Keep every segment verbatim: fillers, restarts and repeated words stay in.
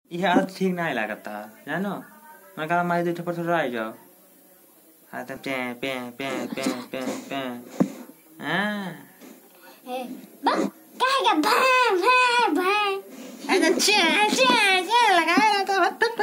ये आदत ठीक नहीं लगता जानो। मैं कहा मारी दो ठपर थोड़ा आ जाओ। हाँ तो पे पे पे पे पे पे हाँ ए बा कहेगा भाई भाई भाई ऐसा चे चे चे लगाया तो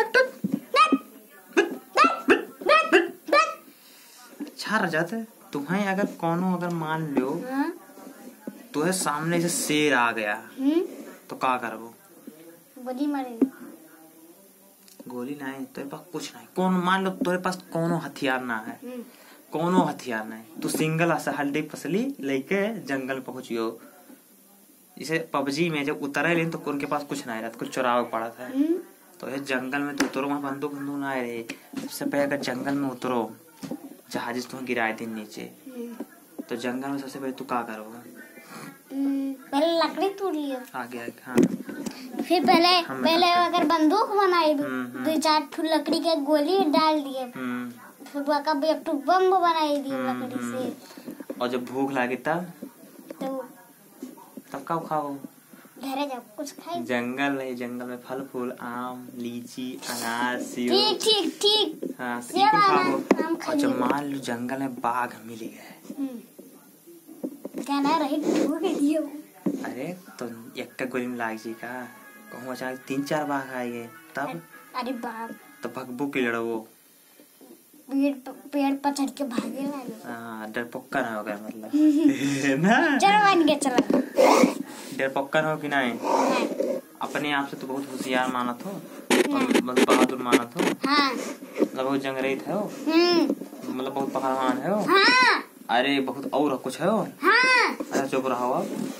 अच्छा रह जाते। तुम्हें अगर कोनो अगर मान लो तुम्हें सामने से शेर आ गया तो क्या करो? गोली मारेगी। गोली नहीं तेरे पास कुछ नहीं। कौन मान लो तेरे पास कोनो हथियार ना है, कोनो हथियार नहीं, तू सिंगल ऐसा हल्दी फसली लेके जंगल पहुंचियो। इसे पबजी में जब उतरे लेन तो उनके पास कुछ नहीं रहता, कुछ चुराव पड़ा था। तो ये जंगल में तो उतरो, वहाँ बंदूक बंदूक ना रहे। सबसे पहले अगर जंगल में उतरो, जहाज तुम्हें गिराए दिन नीचे, तो जंगल में सबसे पहले तू क्या करोगे? पहले लकड़ी तोड़ लियो। आगे आगे हाँ। फिर पहले पहले अगर बंदूक बनाई दो चार ठो लकड़ी के गोली डाल दिए, फिर कब एक ठो बम बनाई दिए लकड़ी से। और जब भूख लगे तब तो तब क्या खाओ? घरे जाओ कुछ खाई। जंगल है, जंगल में फल फूल, आम लीची अनार सेब। ठीक ठीक ठीक हाँ सेब खाओ। और जब मान लो जंगल में बाघ मिल गए, क्या ना रही ठोक दियो। अरे तो एक का गोली में लाग जी का कहूँ अचानक तीन चार बाघ आए तब? अरे बाप तो भगबू की लड़ो पेड़ पेड़ पर चढ़ के भागे वाले। हाँ डरपोक्का ना हो गया मतलब ना। चलो मान के चलो। डरपोक्का हो कि नहीं? अपने आप से तो बहुत होशियार मानत हो, मतलब बहादुर मानत हो। हाँ मतलब बहुत जंगली थे हो, मतलब बहुत पहलवान है हो। हाँ अरे बहुत और कुछ है हो। हाँ अच्छा चुप रहो अब।